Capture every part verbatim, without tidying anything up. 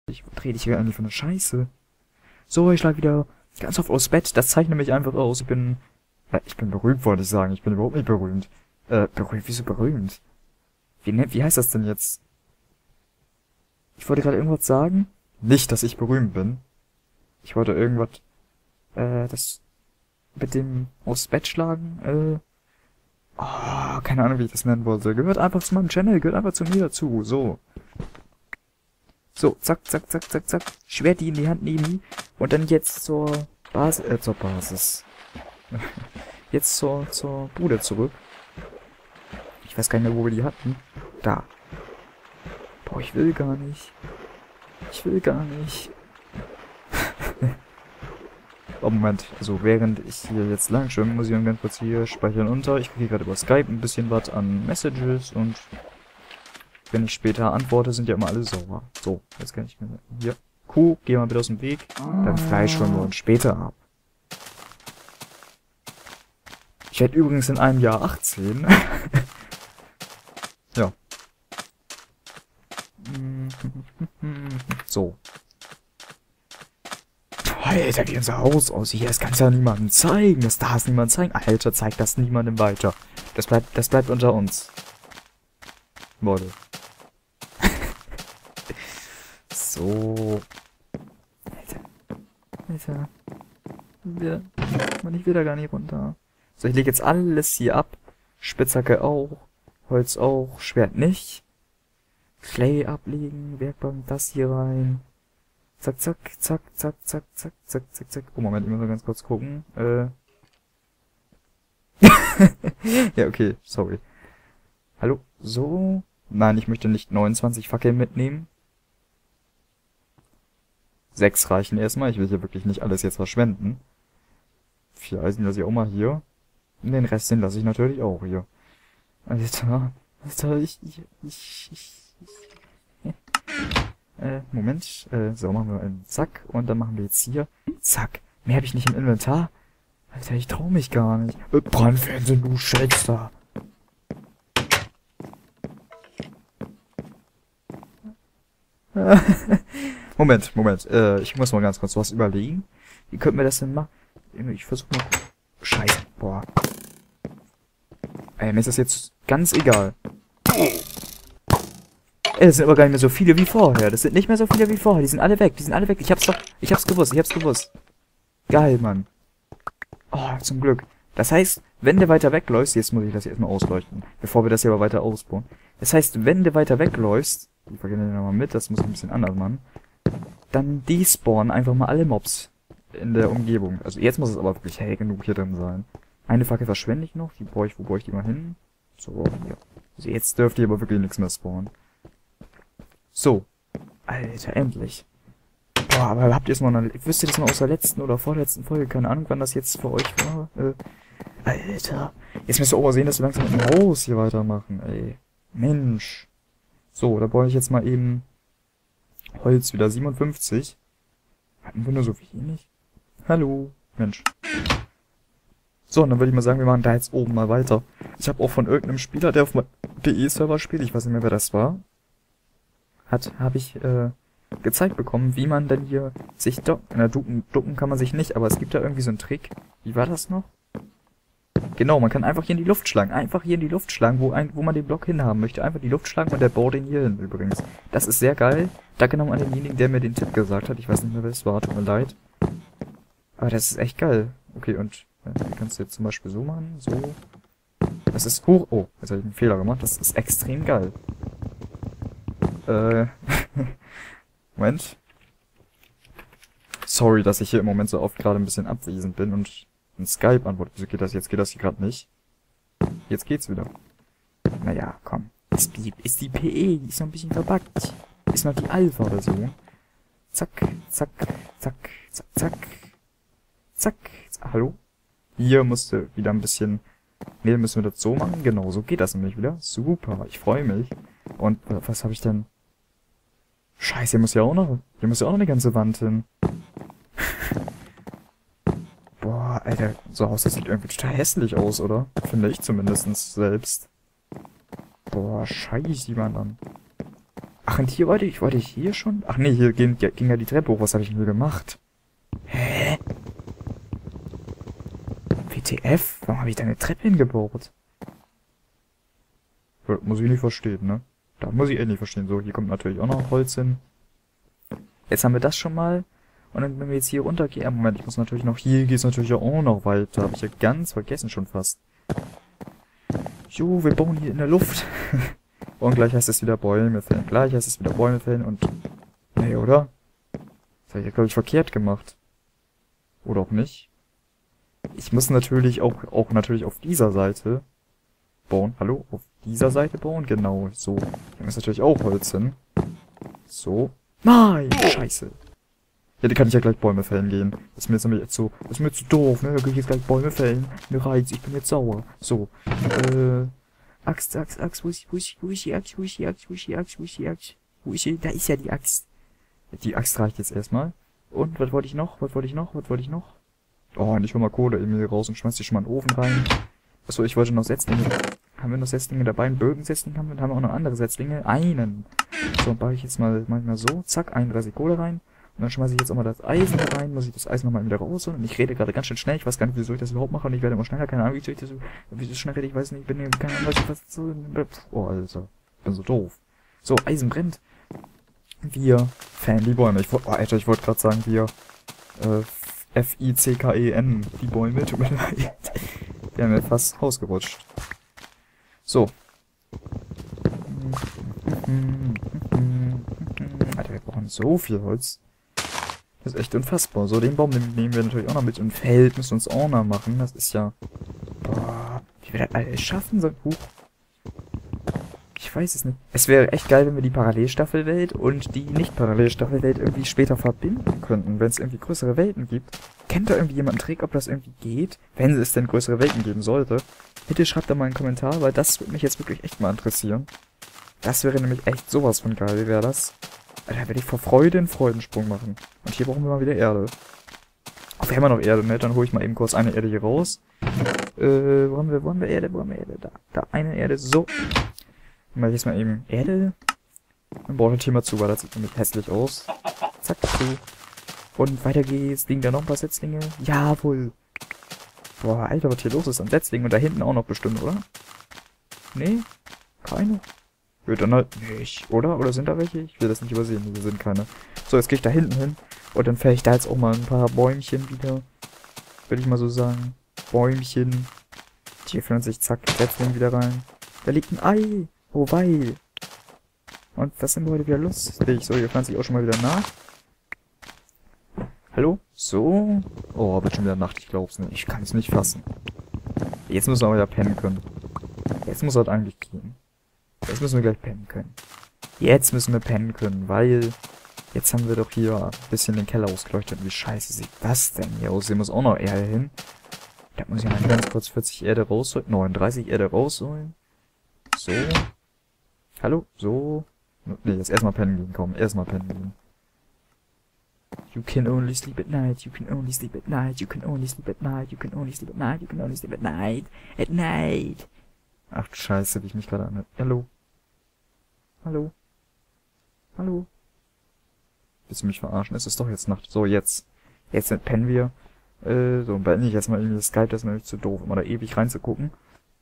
Ich drehe dich hier eigentlich von der Scheiße. So, ich schlag wieder ganz oft aufs Bett. Das zeichnet mich einfach aus. Ich bin... Ja, ich bin berühmt, wollte ich sagen. Ich bin überhaupt nicht berühmt. Äh, berühmt? Wieso berühmt? Wie, ne, wie heißt das denn jetzt? Ich wollte gerade irgendwas sagen. Nicht, dass ich berühmt bin. Ich wollte irgendwas... Äh, das... Mit dem aufs Bett schlagen, äh... Oh, keine Ahnung, wie ich das nennen wollte. Gehört einfach zu meinem Channel, gehört einfach zu mir dazu. So. So, zack, zack, zack, zack, zack. Schwert die in die Hand nehmen. Und dann jetzt zur Basis, äh, zur Basis. Jetzt zur, zur Bude zurück. Ich weiß gar nicht mehr, wo wir die hatten. Da. Boah, ich will gar nicht. Ich will gar nicht. Oh, Moment. Also, während ich hier jetzt lang schwimme, muss ich dann ganz kurz hier speichern unter. Ich kriege gerade über Skype ein bisschen was an Messages und wenn ich später antworte, sind ja immer alle sauer. So, jetzt kann ich mir... Hier. Kuh, geh mal bitte aus dem Weg. Beim Fleisch holen wir uns später ab. Ich werde übrigens in einem Jahr achtzehn. Ja. So. Alter, wie unser Haus aussieht. Das kannst du ja niemandem zeigen. Das darf niemand zeigen. Alter, zeig das niemandem weiter. Das bleibt, das bleibt unter uns. Leute. So. Alter. Alter. Wir, Mann, ich will da gar nicht runter. So, ich lege jetzt alles hier ab. Spitzhacke auch. Holz auch. Schwert nicht. Clay ablegen. Werkbank das hier rein. Zack, zack, zack, zack, zack, zack, zack, zack, zack. Oh, Moment, ich muss mal ganz kurz gucken. Äh. Ja, okay, sorry. Hallo? So. Nein, ich möchte nicht neunundzwanzig Fackeln mitnehmen. Sechs reichen erstmal. Ich will hier wirklich nicht alles jetzt verschwenden. Vier Eisen lasse ich auch mal hier. Und den Rest, den lasse ich natürlich auch hier. Alter. Alter, ich... ich... ich... ich... ich. Äh, Moment. Äh, so, machen wir einen Zack. Und dann machen wir jetzt hier... Zack. Mehr habe ich nicht im Inventar. Alter, ich trau mich gar nicht. Äh, Brandfernsehen, du Schätzer. Moment, Moment. Äh, ich muss mal ganz kurz was überlegen. Wie könnten wir das denn machen? Ich versuche mal... Scheiße. Boah. Ey, mir ist das jetzt ganz egal. Ey, das sind aber gar nicht mehr so viele wie vorher. Das sind nicht mehr so viele wie vorher. Die sind alle weg. Die sind alle weg. Ich hab's doch... Ich hab's gewusst. Ich hab's gewusst. Geil, Mann. Oh, zum Glück. Das heißt, wenn du weiter wegläufst... Jetzt muss ich das hier erstmal ausleuchten. Bevor wir das hier aber weiter ausbauen. Das heißt, wenn du weiter wegläufst... Ich vergesse den nochmal mit. Das muss ich ein bisschen anders machen. Dann despawnen einfach mal alle Mobs in der Umgebung. Also jetzt muss es aber wirklich hell genug hier drin sein. Eine Fackel verschwende ich noch. Die brauche ich, wo brauche ich die mal hin? So, hier. Also jetzt dürfte hier aber wirklich nichts mehr spawnen. So. Alter, endlich. Boah, aber habt ihr es mal... Eine, wisst ihr das mal aus der letzten oder vorletzten Folge? Keine Ahnung, wann das jetzt für euch war. Äh, Alter. Jetzt müsst ihr auch mal sehen, dass wir langsam mit dem Haus hier weitermachen, ey. Mensch. So, da brauche ich jetzt mal eben... Holz wieder siebenundfünfzig. Hatten wir nur so wenig? Hallo. Mensch. So, und dann würde ich mal sagen, wir machen da jetzt oben mal weiter. Ich habe auch von irgendeinem Spieler, der auf meinem D E-Server spielt, ich weiß nicht mehr, wer das war, hat, habe ich äh, gezeigt bekommen, wie man denn hier sich ducken. Na, ducken, ducken kann man sich nicht, aber es gibt da irgendwie so einen Trick. Wie war das noch? Genau, man kann einfach hier in die Luft schlagen. Einfach hier in die Luft schlagen, wo, ein, wo man den Block hinhaben möchte. Einfach die Luft schlagen und der baut den hier hin übrigens. Das ist sehr geil. Danke nochmal an denjenigen, der mir den Tipp gesagt hat. Ich weiß nicht mehr, wer es war. Tut mir leid. Aber das ist echt geil. Okay, und äh, wie kannst du jetzt zum Beispiel so machen? So. Das ist hoch... Oh, jetzt habe ich einen Fehler gemacht. Das ist extrem geil. Äh... Moment. Sorry, dass ich hier im Moment so oft gerade ein bisschen abwesend bin und ein Skype antwortet. Wieso geht das jetzt? Geht das hier gerade nicht? Jetzt geht's wieder. Naja, komm. Ist die, ist die P E, die ist noch ein bisschen verbuggt. Ist noch die Alpha-Version. Zack, zack, zack, zack, zack. Zack. zack. Hallo? Hier musste wieder ein bisschen... Ne, müssen wir das so machen. Genau, so geht das nämlich wieder. Super, ich freue mich. Und was habe ich denn... Scheiße, hier muss ja auch noch... Hier muss ja auch noch eine ganze Wand hin. Boah, Alter, so ein Haus, das sieht irgendwie total hässlich aus, oder? Finde ich zumindest selbst. Boah, scheiße, die Mann dann. Ach, und hier wollte ich, wollte ich hier schon? Ach nee, hier ging, ging ja die Treppe hoch. Was habe ich denn hier gemacht? Hä? W T F? Warum habe ich da eine Treppe hingebaut? Ja, muss ich nicht verstehen, ne? Da muss ich eh nicht verstehen. So, hier kommt natürlich auch noch Holz hin. Jetzt haben wir das schon mal. Und dann, wenn wir jetzt hier runtergehen... Ja, Moment, ich muss natürlich noch... Hier geht es natürlich auch noch weiter. Habe ich ja ganz vergessen schon fast. Jo, wir bauen hier in der Luft. Und gleich heißt es wieder Bäume fällen. Gleich heißt es wieder Bäume fällen und... Nee, oder? Das habe ich ja, glaube ich, verkehrt gemacht. Oder auch nicht. Ich muss natürlich auch, auch natürlich auf dieser Seite bauen. Hallo? Auf dieser Seite bauen? Genau, so. Hier muss natürlich auch Holz hin. So. Nein! Scheiße. Ja, die kann ich ja gleich Bäume fällen gehen. Das ist mir jetzt nämlich jetzt so... Das ist mir jetzt zu doof, ne? Da kann ich jetzt gleich Bäume fällen. Mir reizt, ich bin jetzt sauer. So. Äh... Axt, Axt, Axt, wo ist, wo ist, wo ist die Axt, wo ist die Axt, wo ist die Axt, wo ist die Axt, wo ist die, da ist ja die Axt. Die Axt reicht jetzt erstmal. Und, was wollte ich noch, was wollte ich noch, was wollte ich noch? Oh, und ich hol mal Kohle eben hier raus und schmeiß die schon mal in den Ofen rein. Achso, ich wollte noch Setzlinge. Haben wir noch Setzlinge dabei? Einen Bögensetzling haben wir, haben wir auch noch andere Setzlinge. Einen. So, baue ich jetzt mal, manchmal so, zack, einunddreißig Kohle rein. Und dann schmeiße ich jetzt auch mal das Eisen rein, muss ich das Eisen nochmal wieder rausholen. Und ich rede gerade ganz schön schnell, ich weiß gar nicht, wieso ich das überhaupt mache. Und ich werde immer schneller, keine Ahnung, wie ich das, wie so schnell rede, ich weiß nicht, ich bin hier, keine Ahnung, was so, oh, Alter, ich bin so doof. So, Eisen brennt. Wir fällen die Bäume. Ich wollte, oh, Alter, ich wollte gerade sagen, wir, äh, F I C K E N, die Bäume, tut mir leid. Wir haben ja fast rausgerutscht. So. Alter, wir brauchen so viel Holz. Das ist echt unfassbar. So, den Baum nehmen wir natürlich auch noch mit. Und Feld müssen wir uns auch noch machen. Das ist ja... Boah, wie wir das alles schaffen sollen. Huch. Ich weiß es nicht. Es wäre echt geil, wenn wir die Parallelstaffelwelt und die Nicht-Parallelstaffelwelt irgendwie später verbinden könnten. Wenn es irgendwie größere Welten gibt. Kennt da irgendwie jemand einen Trick, ob das irgendwie geht? Wenn es denn größere Welten geben sollte. Bitte schreibt da mal einen Kommentar, weil das würde mich jetzt wirklich echt mal interessieren. Das wäre nämlich echt sowas von geil, wie wäre das? Da werde ich vor Freude einen Freudensprung machen. Und hier brauchen wir mal wieder Erde. Ach, wir haben ja noch Erde, ne? Dann hole ich mal eben kurz eine Erde hier raus. Äh, wo haben wir, wo haben wir Erde, wo haben wir Erde? Da, da, eine Erde, so. Dann mache ich jetzt mal eben Erde. Dann brauche ich hier mal zu, weil das sieht nämlich hässlich aus. Zack, zu. Und weiter geht's. Liegen da noch ein paar Setzlinge? Jawohl. Boah, Alter, was hier los ist an Setzlingen. Und da hinten auch noch bestimmt, oder? Nee? Keine? Ja, dann halt nicht, oder? Oder sind da welche? Ich will das nicht übersehen, hier sind keine. So, jetzt gehe ich da hinten hin. Und dann fäll ich da jetzt auch mal ein paar Bäumchen wieder. Würde ich mal so sagen. Bäumchen. Hier pflanze ich, zack, Setzling wieder rein. Da liegt ein Ei. Oh, wei. Und was sind wir heute wieder lustig? So, hier pflanze ich auch schon mal wieder nach. Hallo? So. Oh, wird schon wieder Nacht, ich glaub's nicht. Ich kann es nicht fassen. Jetzt müssen wir aber ja pennen können. Jetzt muss das eigentlich gehen. Jetzt müssen wir gleich pennen können. Jetzt müssen wir pennen können, weil... Jetzt haben wir doch hier ein bisschen den Keller ausgeleuchtet. Wie scheiße sieht das denn hier aus? Hier muss auch noch Erde hin. Da muss ich mal ganz kurz vierzig Erde rausholen. neununddreißig Erde rausholen. So. Hallo? So. Ne, jetzt erstmal pennen gehen. Komm, erstmal pennen gehen. You can only sleep at night. You can only sleep at night. You can only sleep at night. You can only sleep at night. You can only sleep at night. At night. Ach, scheiße, wie ich mich gerade anhöre. Hallo? Hallo? Hallo? Willst du mich verarschen? Es ist doch jetzt Nacht. So, jetzt. Jetzt pennen wir. Äh, so, beende ich jetzt mal irgendwie das Skype, das ist nämlich zu doof, immer da ewig reinzugucken.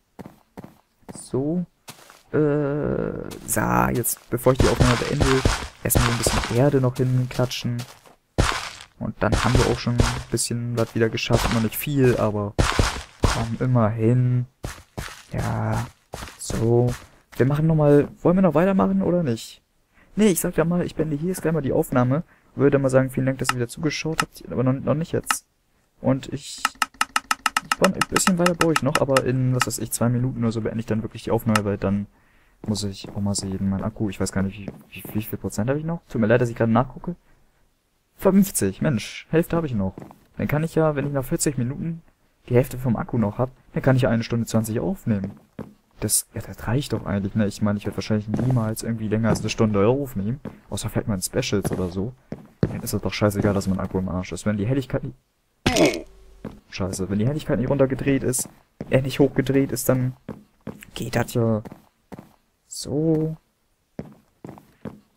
So. Äh, so, jetzt, bevor ich die Aufnahme beende, erstmal ein bisschen Erde noch hinklatschen. Und dann haben wir auch schon ein bisschen was wieder geschafft. Noch nicht viel, aber komm, immerhin. Ja, so. Wir machen nochmal, wollen wir noch weitermachen oder nicht? Nee, ich sag da mal, ich beende hier jetzt gleich mal die Aufnahme. Würde mal sagen, vielen Dank, dass ihr wieder zugeschaut habt, aber noch, noch nicht jetzt. Und ich, ich war ein bisschen weiter baue ich noch, aber in, was weiß ich, zwei Minuten oder so beende ich dann wirklich die Aufnahme, weil dann muss ich auch mal sehen, mein Akku, ich weiß gar nicht, wie, wie, wie viel Prozent habe ich noch? Tut mir leid, dass ich gerade nachgucke. fünfzig, Mensch, Hälfte habe ich noch. Dann kann ich ja, wenn ich nach vierzig Minuten die Hälfte vom Akku noch habe, dann kann ich ja eine Stunde zwanzig aufnehmen. Das, ja, das reicht doch eigentlich, ne? Ich meine, ich werde wahrscheinlich niemals irgendwie länger als eine Stunde aufnehmen. Außer vielleicht mal in Specials oder so. Dann ist es doch scheißegal, dass mein Akku im Arsch ist. Wenn die Helligkeit nicht... Scheiße, wenn die Helligkeit nicht runtergedreht ist, äh, nicht hochgedreht ist, dann geht das ja... So...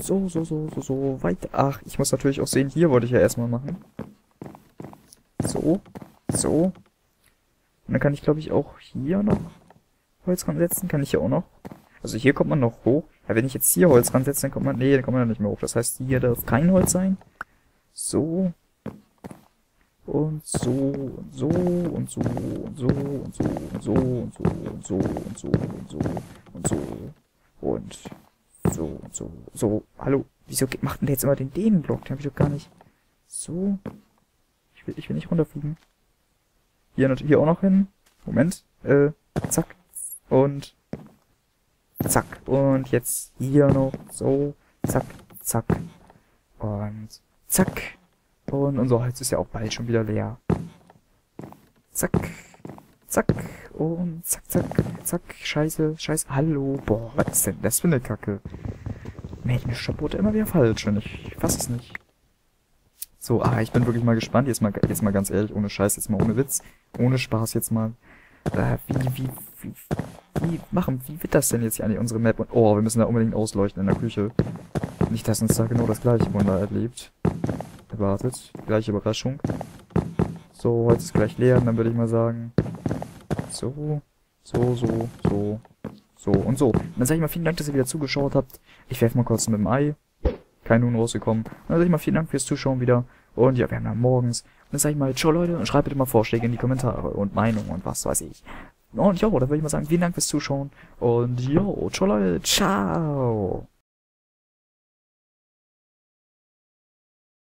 So, so, so, so, so, weiter. Ach, ich muss natürlich auch sehen, hier wollte ich ja erstmal machen. So, so. Und dann kann ich, glaube ich, auch hier noch Holz ransetzen. Kann ich hier auch noch. Also hier kommt man noch hoch. Ja, wenn ich jetzt hier Holz ransetze, dann kommt man... Nee, dann kommt man ja nicht mehr hoch. Das heißt, hier darf kein Holz sein. So. Und so, und so, und so, und so, und so, und so, und so, und so, und so, und so, und so, und so, und so, so. Hallo, wieso macht denn der jetzt immer den Dehnen-Block? Den hab ich doch gar nicht. So. Ich will, ich will nicht runterfliegen. Hier, hier auch noch hin. Moment. Äh, zack. Und zack. Und jetzt hier noch. So. Zack, zack. Und zack. Und unser Holz ist ja auch bald schon wieder leer. Zack. Zack. Und zack, zack, zack. Scheiße, scheiße. Hallo. Boah, was ist denn das für eine Kacke? Mensch, Schabote immer wieder falsch. Und ich fass es nicht. So, ah, ich bin wirklich mal gespannt. Jetzt mal, jetzt mal ganz ehrlich, ohne Scheiß, jetzt mal ohne Witz. Ohne Spaß jetzt mal. Äh, wie, wie, wie, wie machen, wie wird das denn jetzt hier an unsere Map? Und, oh, wir müssen da unbedingt ausleuchten in der Küche. Nicht, dass uns da genau das gleiche Wunder erlebt. Erwartet. Gleiche Überraschung. So, heute ist gleich leer, und dann würde ich mal sagen. So, so, so, so, so und so. Und dann sage ich mal vielen Dank, dass ihr wieder zugeschaut habt. Ich werfe mal kurz mit dem Ei. Kein Huhn rausgekommen. Und dann sage ich mal vielen Dank fürs Zuschauen wieder. Und ja, wir haben dann morgens. Und dann sage ich mal, ciao Leute, und schreibt bitte mal Vorschläge in die Kommentare und Meinungen und was weiß ich. Und ja, dann würde ich mal sagen, vielen Dank fürs Zuschauen. Und jo, ciao Leute, ciao.